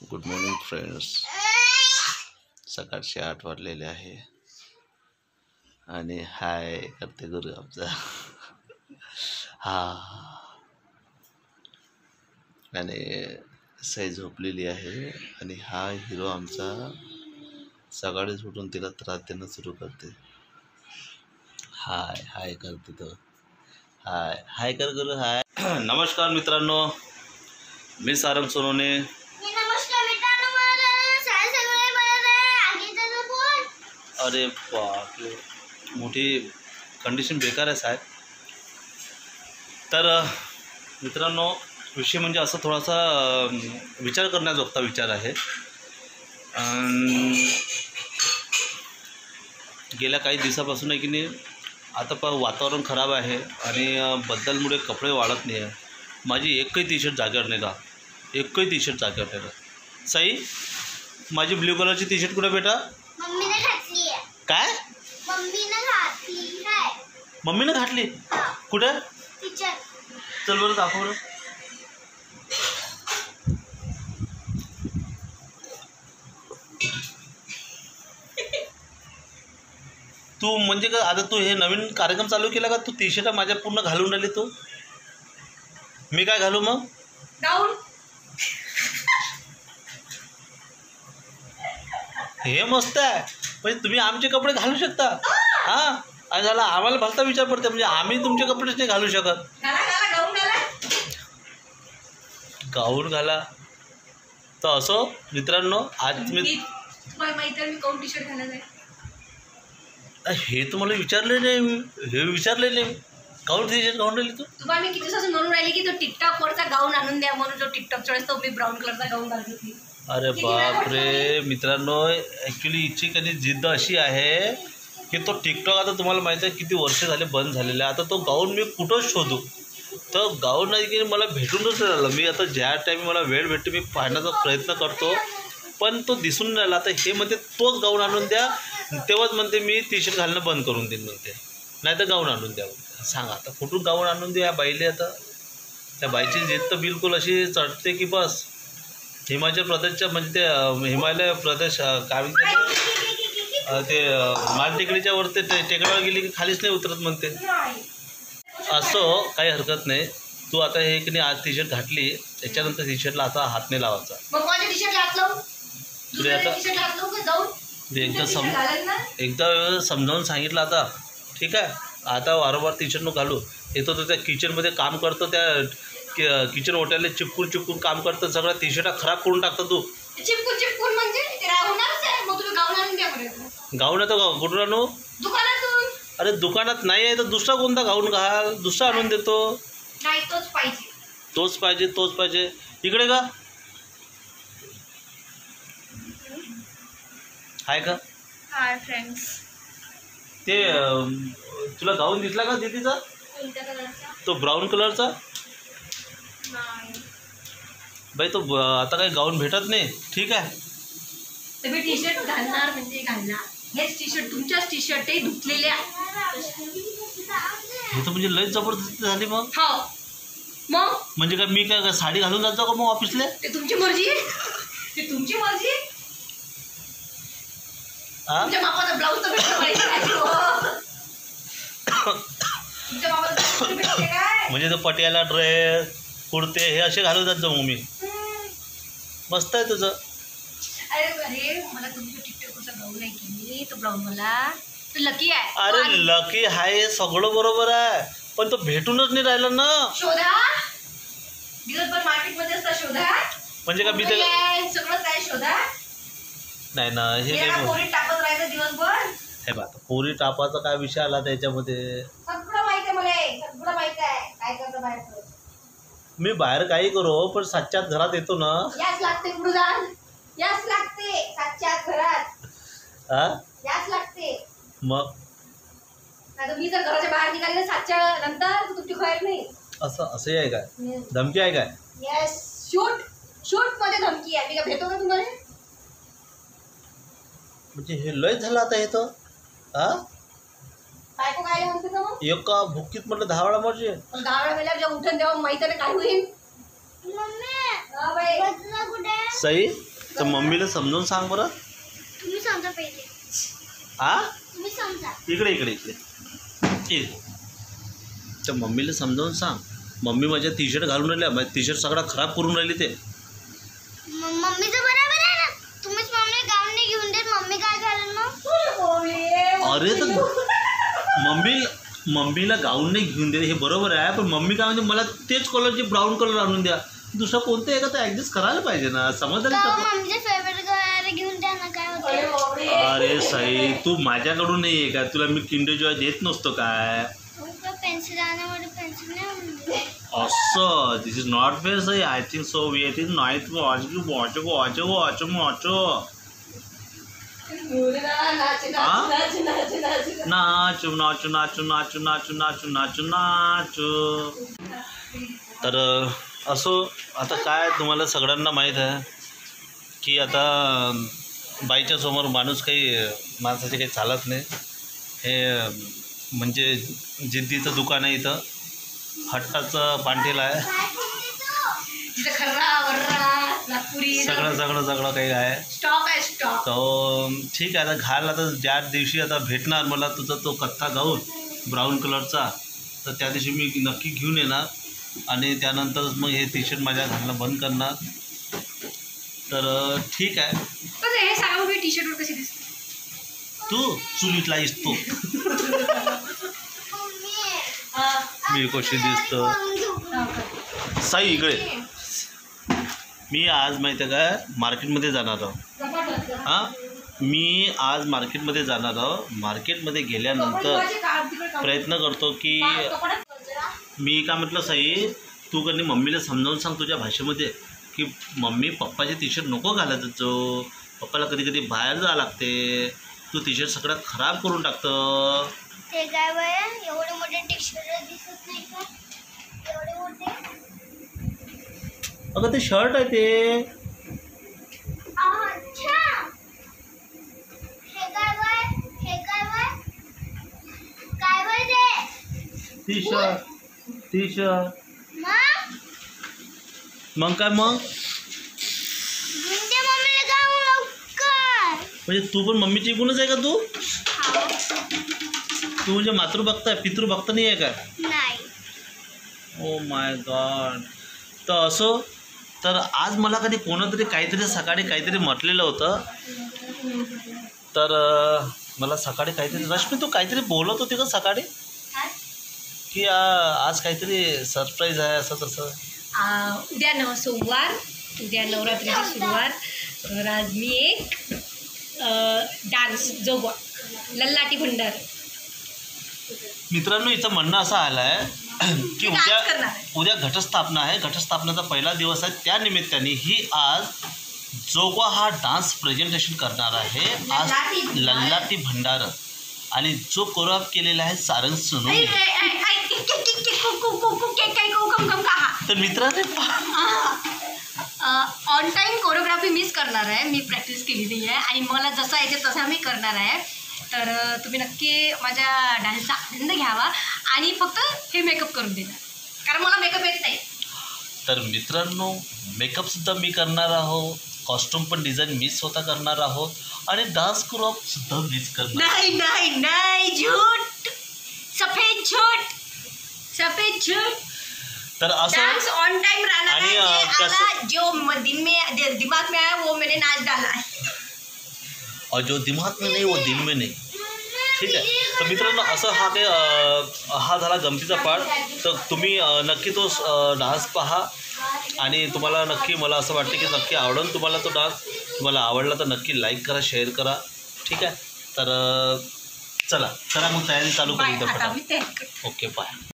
Good morning friends. सकाळचे 8 वाजलेले आहे आणि हाय करते गुरु आमचा. हा आणि सई झोपलेली आहे आणि हा हिरो आमचा सकाळीच उठून तिला त्रास देणं सुरू करते. हाय हाय करते तो. हाय हाय कर गुरु हाय. नमस्कार मित्रांनो, मी सारंग सोनवणे. अरे बाप रे, मोठी कंडिशन बेकार आहे साहेब. तर मित्रांनो, विषय म्हणजे असं थोडासा विचार करण्याजोगता विचार आहे. गेल्या काही दिवसापासून आहे की नाही, आता वातावरण खराब आहे आणि बदलमुळे कपडे वाळत नाही आहे. माझी एकही टी शर्ट जागेवर नाही का, एकही टी शर्ट जागेवर नाही का. साई, माझी ब्ल्यू कलरची टी शर्ट कुठे बेटा? मम्मीने घातली आहे. काय? मम्मीने घातली आहे. मम्मीने घातली? कुठे? टीचर. चल बरं दाखव बरं. तू म्हणजे का आता तू हे नवीन कार्यक्रम चालू केला का? तू टी शर्ट माझ्या पूर्ण घालून राहिली तू. मी काय घालू मग? गाऊन. हे मस्त आहे, म्हणजे तुम्ही आमचे कपडे घालू शकता. हां, आणि झाला आम्हाला भलता विचार पडते, म्हणजे आम्ही तुमचे कपडेच नाही घालू शकत. गाऊन घाला. तर असो मित्रांनो, आज मी तुम्हाला माहिती आहे मी गाऊन टी शर्ट घालत आहे. हे तुम्हाला विचारले नाही मी, हे विचारले नाही. गाऊन टी शर्ट घालून राहिली तू? तुम्हाला मी किती दिवसापासून म्हणून राहिली की तो टिकटॉक वरचा गाऊन आणून द्या म्हणून. जो टिकटॉकच्या वेळेस तो मी ब्राऊन कलरचा गाऊन घालत होती. अरे बापरे मित्रांनो, ॲक्च्युली हिची कधी जिद्द अशी आहे की तो टिकटॉक आता तुम्हाला माहिती आहे किती वर्ष झाले बंद झालेला आहे. आता तो गाऊन मी कुठंच शोधू, तर गाऊन नाही की मला भेटूनच राहिलं. मी आता ज्या टाईम मला वेळ भेटते मी पाहण्याचा प्रयत्न करतो, पण तो दिसून राहिला. आता हे म्हणते तोच गाऊन आणून द्या, तेव्हाच म्हणते मी टी शर्ट घालणं बंद करून देईन म्हणते, नाही तर गाऊन आणून द्या. सांगा आता कुठून गाऊन आणून द्या बाईले. आता त्या बाईची जिद्द तर बिलकुल अशी चढते की बस. हिमाचल प्रदेशच्या म्हणजे ते हिमालय प्रदेश काय म्हणते ते माल टेकडीच्या वरती टेकडावर गेली की खालीच नाही उतरत म्हणते. असो काही हरकत नाही. तू आता हे की नाही आज टी शर्ट घातली, त्याच्यानंतर टी शर्टला आता हात नाही लावायचा. तुला आता एकदा समजावून सांगितलं आता, ठीक आहे. आता वारंवार टी शर्ट न घालू. येतो तो त्या किचनमध्ये काम करतो, त्या किचन ओट्याला चिपकून चिपकून काम करतं, सगळं टी शर्ट खराब करून टाकतं तू. चिपकून म्हणजे मग तुम्ही गाऊन आणून द्या. गाऊन येतो कुठून आणू? दुकानातून. अरे दुकानात नाही आहे तर दुसरा कोणता गाऊन घाल, दुसरा आणून देतो. नाही, तोच पाहिजे. तोच पाहिजे, तोच पाहिजे. इकडे का आहे का? Hi friends. ते तुला गाऊन दिसला का दीदीचा? कोणत्या कलरचा? तो ब्राऊन कलरचा. नाही बाई, तो आता काही गाऊन भेटत नाही, ठीक आहे. तुम्ही टी शर्ट घालणार म्हणजे घालणार. हेच टी शर्ट तुमच्याच टी शर्ट आहे धुतलेल्या. हे तर म्हणजे लयच जबरदस्ती झाली मग. हो मग म्हणजे काय मी काय साडी घालून जातो का मग ऑफिसला? ते तुमची मर्जी आहे, ते तुमची मर्जी आहे. तुमच्या बापाचा ब्लाऊज तर भेटला पाहिजे. तुमच्या बापाचा भेटते काय? म्हणजे तो पटियाला ड्रेस, कुर्ते हे असे घालून जात जाऊ मी. मस्त आहे तुझं. अरे अरे, मला तुमच्या टिकटॉकचा गाऊन आहे की नाही, तो ब्राऊन मला तो लकी आहे. अरे लकी आहे, सगळं बरोबर आहे, पण तो भेटूनच नाही राहिला ना. शोधा, दिवसभर मार्केटमध्ये असता. शोधा म्हणजे का मी ते सगळं काय शोधा. नाही ना, हे पोरी टाकत राहायचं दिवसभर. हे बघ, पोरी टापाचा काय विषय आला त्याच्यामध्ये? सगळं माहिती आहे मला, सगळं माहिती आहे काय करतं बाहेर. मी बाहेर काही करू पण सातच्यात घरात येतो ना. याच लागते पुढे जाण, याच लागते सातच्यात घरात. हा याच लागते मग. आता मी जर घराच्या बाहेर निघाले 7च्या नंतर तर तुमची खैर नाही. असं आहे काय? धमकी आहे काय? यस, शूट मध्ये धमकी आहे. मी काय भेटतो का तुम्हाला? म्हणजे हे लय झालं आता हे तर. हा बायको काय म्हणते तर मग? एका भुकीत म्हटलं 10 वेळा मर्जी. 10 वेळा गेल्यावर जेव्हा उठून तेव्हा माहिती नाही काय होईल. मम्मी, हा बाई कुठे? सई, तर मम्मीला समजावून सांग बरं. तुम्ही समजा पहिले. हा तुम्ही समजा. इकडे इकडे इकडे ये. तर मम्मीला समजावून सांग. मम्मी माझ्या टी शर्ट घालून राहिल्या, माझ्या टी शर्ट सगळा खराब करून राहिली ते. मम्मीचं बरोबर आहे ना. तुम्हीच मम्मी गाऊन नाही घेऊन देत, मम्मी काय घालून मग? अरे तर मम्मीला गाऊन नाही घेऊन दे हे बरोबर आहे, पण मम्मी काय म्हणजे मला तेच कलरचे ब्राऊन कलर आणून द्या. दुसरा कोणतं आहे का, तर ॲडजस्ट करायला पाहिजे ना. समजलं का? मम्मीचे फेवरेट कलर घेऊन द्या ना, काय होते? अरे साई, तू माझ्याकडून नाही आहे का? तुला मी किंडर जॉय देत नसतो काय? पेन्सिल आणण्यामध्ये पेन्सिल नाही. असं this is not fair Sai. I think so we it is night watch watch watch watch watch नाचू नाचू नाचू नाचू नाचू नाचू नाचू नाचू. तर असो, आता काय तुम्हाला सगळ्यांना माहीत आहे की आता बाईच्या समोर माणसाचे काही चालत नाही. हे म्हणजे जिद्दीचं दुकान आहे इथं, हट्टाचं पांठेल आहे, सगळं काही आहे. स्टॉक आहे स्टॉक. तर ठीक आहे, आता घाल. आता ज्या दिवशी आता भेटणार मला तुझा तो कथ्था गाऊन ब्राऊन कलरचा, तर त्या दिवशी मी नक्की घेऊन येणार आणि त्यानंतरच मग हे टी शर्ट माझ्या घालणं बंद करणार. तर ठीक आहे. हे सांगा मी टी शर्टवर कशी दिसते? तू चुलीतला दिसतो. मी कशी दिसतो साई? इकडे मी आज माहिती आहे का मार्केटमध्ये जाणार आहो. हां, मी आज मार्केटमध्ये जाणार आहो. मार्केटमध्ये गेल्यानंतर प्रयत्न करतो की मी काय म्हटलं साई, तू कधी मम्मीला समजावून सांग तुझ्या भाषेमध्ये की मम्मी पप्पाचे टी शर्ट नको घालत जो. पप्पाला कधी कधी बाहेर जावं लागते, तू टी शर्ट सगळं खराब करून टाकतं. ते काय बाय, एवढे मोठे टी शर्ट दिसत नाही का? एवढे मोठे. अगं ते शर्ट आहे ते. अच्छा, हे काय बाय, हे काय बाय, काय बाय ते? T shirt. मग काय मग? मम्मीला गाऊन लवकर. म्हणजे तू पण मम्मीची गुणच आहे का? तू म्हणजे मातृभक्त आहे, पितृभक्त नाही आहे का? नाही. Oh my god. तर असो, तर आज मला कधी कोणतरी काहीतरी सकाळी काहीतरी म्हटलेलं होतं. तर मला सकाळी काहीतरी, रश्मी तू काहीतरी बोलत होती का सकाळी की आज काहीतरी सरप्राईज आहे असं तसं? उद्या सोमवार, उद्या नवरात्रीची सुरुवात. तर आज मी एक डान्स जोगवा लल्लाटी भंडार. मित्रांनो, इथं म्हणणं असं आलं आहे की उद्या घटस्थापना आहे. घटस्थापनेचा पहिला दिवस आहे. त्या निमित्ताने ही आज जोगवा हा डान्स प्रेझेंटेशन करणार आहे. आज लल्लाटी भंडार आणि जो कोरिओग्राफ केलेला आहे सारंग सोनवणे. तर मित्रांनो, ऑन टाईम कोरिओग्राफी मीच करणार आहे. मी प्रॅक्टिस केलेली आहे आणि मला जसा येते तसा मी करणार आहे. तर तुम्ही नक्की माझ्या डान्सचा आनंद घ्यावा आणि फक्त हे मेकअप करून देणार, कारण मला मेकअप येत नाही. तर मित्रांनो, मेकअपसुद्धा मी करणार आहोत, कॉस्ट्यूम पण डिझाईन मी स्वतः करणार आहोत आणि डान्स सुद्धा मीच करणार. नाही नाही नाही, झूठ, सफेद झूठ, सफेद झूठ. तर असं डांस ऑन टाइम रहना आणि है. जो दिमाग में आया वो मैंने नाच डाला है, और जो दिमाग में नहीं वो दिल में नहीं. ठीक आहे. तर मित्रांनो, असं हा झाला गमतीचा पार्ट. तर तुम्ही नक्की तो डान्स पहा आणि तुम्हाला नक्की, मला असं वाटतं की नक्की आवडेल तुम्हाला तो डान्स. तुम्हाला आवडला तर नक्की लाईक करा, शेअर करा. ठीक आहे. तर चला मग तयारी चालू करू. Okay, bye.